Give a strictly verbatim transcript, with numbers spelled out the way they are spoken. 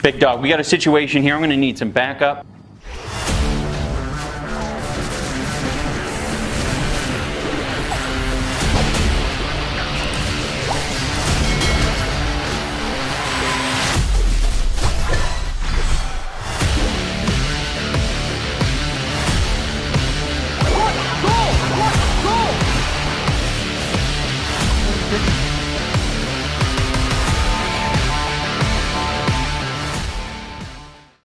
Big dog, we got a situation here. I'm gonna need some backup.